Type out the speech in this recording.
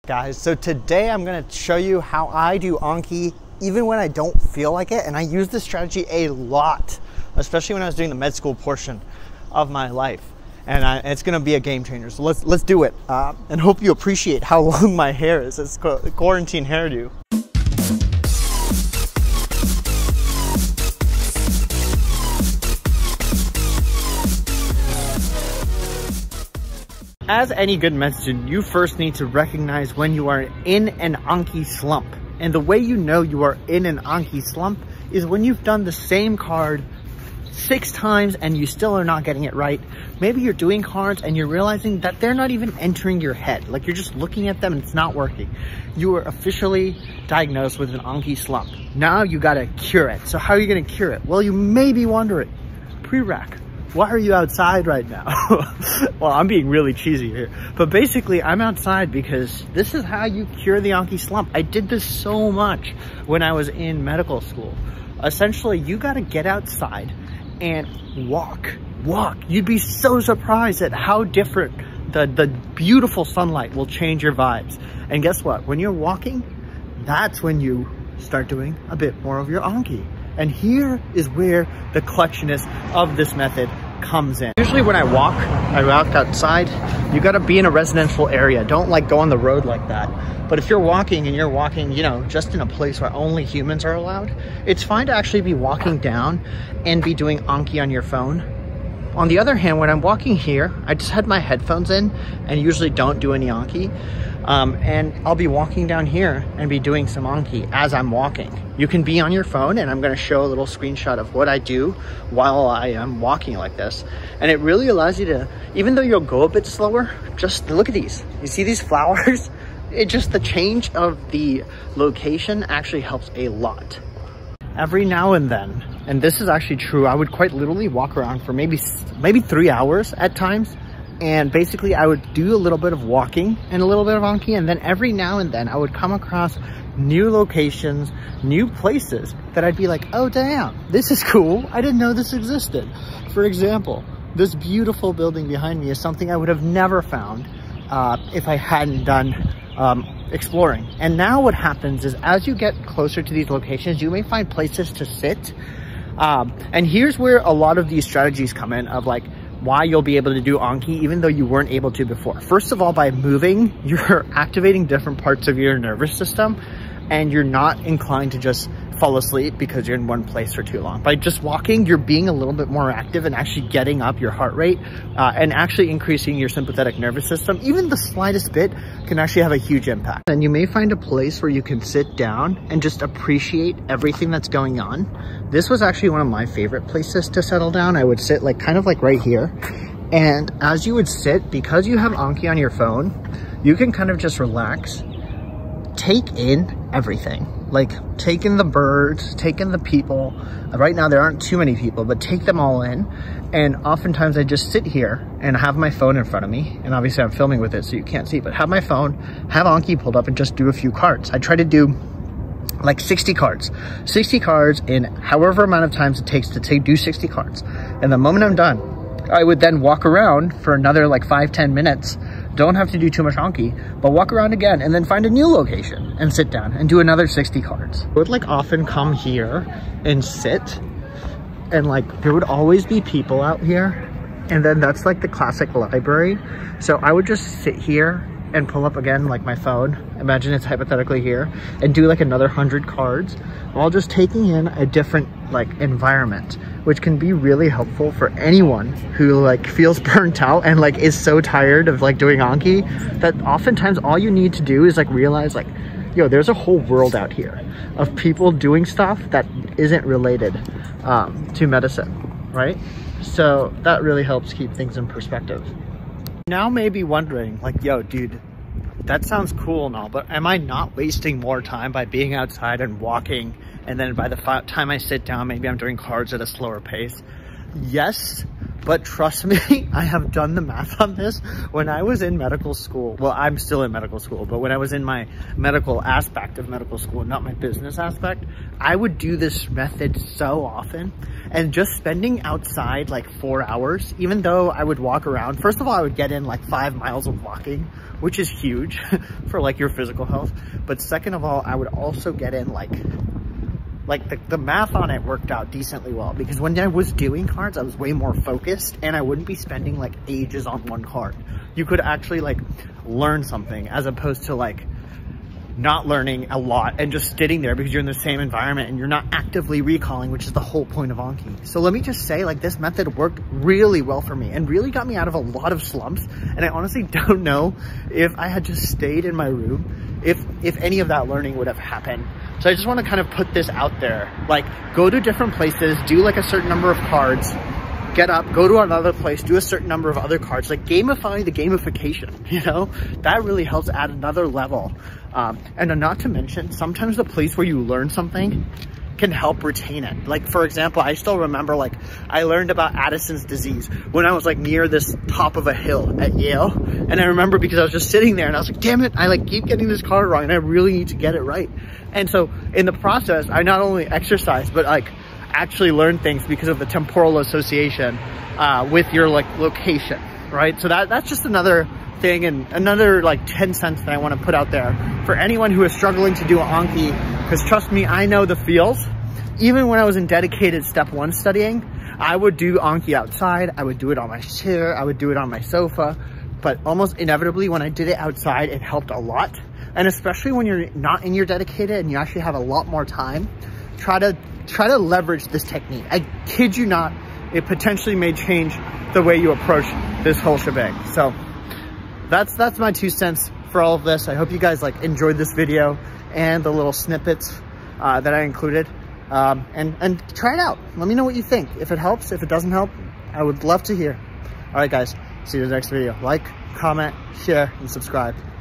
Guys, so today I'm going to show you how I do Anki even when I don't feel like it, and I use this strategy a lot, especially when I was doing the med school portion of my life, and it's going to be a game changer. So let's do it, and hope you appreciate how long my hair is. It's a quarantine hairdo. As any good med student, you first need to recognize when you are in an Anki slump. And the way you know you are in an Anki slump is when you've done the same card 6 times and you still are not getting it right. Maybe you're doing cards and you're realizing that they're not even entering your head. Like you're just looking at them and it's not working. You are officially diagnosed with an Anki slump. Now you gotta cure it. So how are you gonna cure it? Well, you may be wondering, pre-rack, why are you outside right now? Well, I'm being really cheesy here, but basically I'm outside because this is how you cure the Anki slump. I did this so much when I was in medical school. Essentially, you got to get outside and walk. You'd be so surprised at how different the beautiful sunlight will change your vibes. And guess what? When you're walking, that's when you start doing a bit more of your Anki. And here is where the clutchiness of this method comes in. Usually when I walk outside, you gotta be in a residential area. Don't like go on the road like that. But if you're walking, you know, just in a place where only humans are allowed, it's fine to actually be walking down and be doing Anki on your phone. On the other hand, when I'm walking here, I just had my headphones in and usually don't do any Anki. And I'll be walking down here and be doing some Anki as I'm walking. You can be on your phone, and I'm going to show a little screenshot of what I do while I am walking like this. And it really allows you to, even though you'll go a bit slower, just look at these. You see these flowers? It just, the change of the location actually helps a lot. Every now and then, and this is actually true, I would quite literally walk around for maybe 3 hours at times. And basically I would do a little bit of walking and a little bit of Anki, and then every now and then I would come across new locations, new places that I'd be like, oh damn, this is cool. I didn't know this existed. For example, this beautiful building behind me is something I would have never found if I hadn't done exploring. And now what happens is as you get closer to these locations, you may find places to sit. And here's where a lot of these strategies come in of like, why you'll be able to do Anki even though you weren't able to before. First of all, by moving, you're activating different parts of your nervous system and you're not inclined to just fall asleep because you're in one place for too long. By just walking, you're being a little bit more active and actually getting up your heart rate and actually increasing your sympathetic nervous system. Even the slightest bit can actually have a huge impact. And you may find a place where you can sit down and just appreciate everything that's going on. This was actually one of my favorite places to settle down. I would sit like kind of like right here. And as you would sit, because you have Anki on your phone, you can kind of just relax, take in everything. Like take in the birds, take in the people. Right now there aren't too many people, but take them all in. And oftentimes I just sit here and have my phone in front of me. And obviously I'm filming with it so you can't see, but have my phone, have Anki pulled up and just do a few cards. I try to do like 60 cards in however amount of times it takes to do 60 cards. And the moment I'm done, I would then walk around for another like 5-10 minutes. Don't have to do too much Anki, but walk around again and then find a new location and sit down and do another 60 cards. I would like often come here and sit, and like there would always be people out here, and then that's like the classic library. So I would just sit here and pull up again like my phone, imagine it's hypothetically here, and do like another 100 cards while just taking in a different like environment, which can be really helpful for anyone who like feels burnt out and like is so tired of like doing Anki that oftentimes all you need to do is like realize like, yo, there's a whole world out here of people doing stuff that isn't related to medicine, right? So that really helps keep things in perspective. Now maybe wondering like, yo, dude, that sounds cool and all, but am I not wasting more time by being outside and walking, and then by the time I sit down, maybe I'm doing cards at a slower pace? Yes, but trust me, I have done the math on this. When I was in medical school, well, I'm still in medical school, but when I was in my medical aspect of medical school, not my business aspect, I would do this method so often. And just spending outside like 4 hours, even though I would walk around, first of all, I would get in like 5 miles of walking, which is huge for like your physical health. But second of all, I would also get in like the math on it worked out decently well, because when I was doing cards, I was way more focused and I wouldn't be spending like ages on one card. You could actually like learn something as opposed to like not learning a lot and just sitting there because you're in the same environment and you're not actively recalling, which is the whole point of Anki. So let me just say, like, this method worked really well for me and really got me out of a lot of slumps. And I honestly don't know if I had just stayed in my room, if any of that learning would have happened. So I just want to kind of put this out there, like, go to different places, do like a certain number of cards, get up, go to another place, do a certain number of other cards, like gamify the gamification, you know? That really helps add another level. And not to mention, sometimes the place where you learn something can help retain it. Like, for example, I still remember, like, I learned about Addison's disease when I was like near this top of a hill at Yale. And I remember because I was just sitting there and I was like, damn it, I like keep getting this card wrong and I really need to get it right. And so in the process, I not only exercised, but like actually learn things because of the temporal association with your like location, right? So that's just another thing and another like 10 cents that I want to put out there for anyone who is struggling to do Anki, because trust me, I know the feels. Even when I was in dedicated step 1 studying, I would do Anki outside, I would do it on my chair, I would do it on my sofa, but almost inevitably when I did it outside, it helped a lot. And especially when you're not in your dedicated and you actually have a lot more time, try to leverage this technique. I kid you not, it potentially may change the way you approach this whole shebang. So that's my 2 cents for all of this. I hope you guys like enjoyed this video and the little snippets that I included. And try it out. Let me know what you think. If it helps, if it doesn't help, I would love to hear. All right, guys, see you in the next video. Like, comment, share, and subscribe.